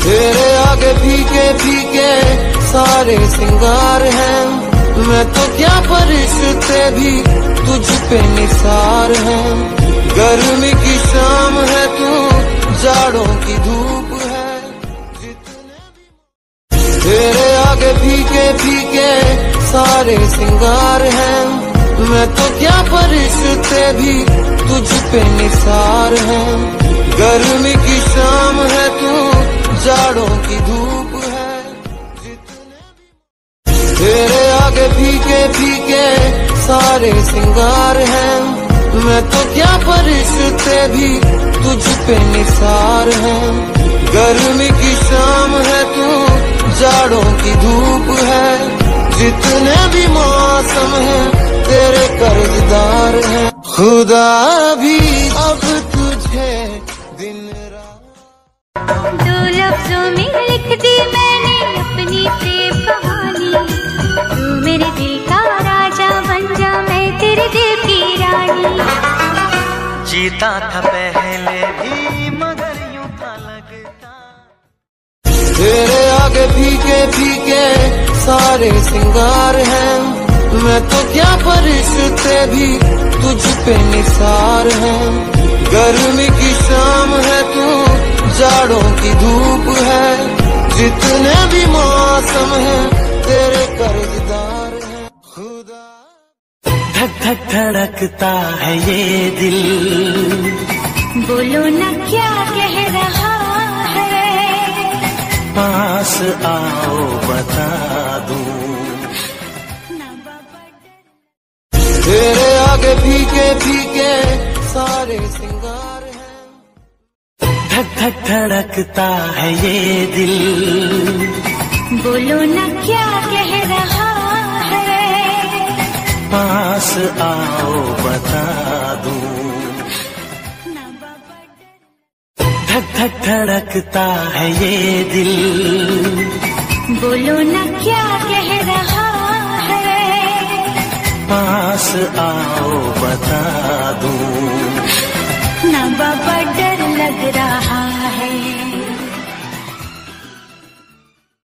तेरे आगे फीके फीके सारे सिंगार हैं, मैं तो क्या फरिश्ते भी तुझ पे निसार हैं। गर्मी की शाम है तू, जाड़ों की धूप है, तेरे आगे फीके फीके सारे सिंगार हैं, मैं तो क्या फरिश्ते भी तुझ पे निसार हैं। गर्मी की शाम है तू, जाड़ों की धूप है, तेरे आगे फीके फीके सारे सिंगार हैं, मैं तो क्या फरिश्ते भी तुझ पे निसार हैं। गर्मी की शाम है तू, जाड़ों की धूप है, जितने भी मौसम हैं तेरे कर्जदार हैं। खुदा भी अब तुझे दिन रात दो लफ्जों में लिख दी मैंने अपनी प्रेम कहानी। तू मेरे दिल का राजा बन जा, मैं तेरे दिल की रानी। जीता था पहले भी मगर यूं था लगता। तेरे आगे फीके फीके सारे सिंगार हैं, मैं तो क्या फरिश्ते भी तुझ पे निसार हैं। गर्मी की शाम है तू, जाड़ों की धूप है, जितने भी मौसम हैं तेरे कर्जदार हैं। खुदा धक धक धड़कता है ये दिल, बोलो ना क्या कह रहा है, पास आओ बता दूं। तेरे आगे फीके फीके सारे सिंगार हैं। धक धक धड़कता है ये दिल, बोलो ना क्या कह रहा है, पास आओ बता दूं। धक धक धड़कता है ये दिल, बोलो ना क्या कह रहा है, पास आओ बता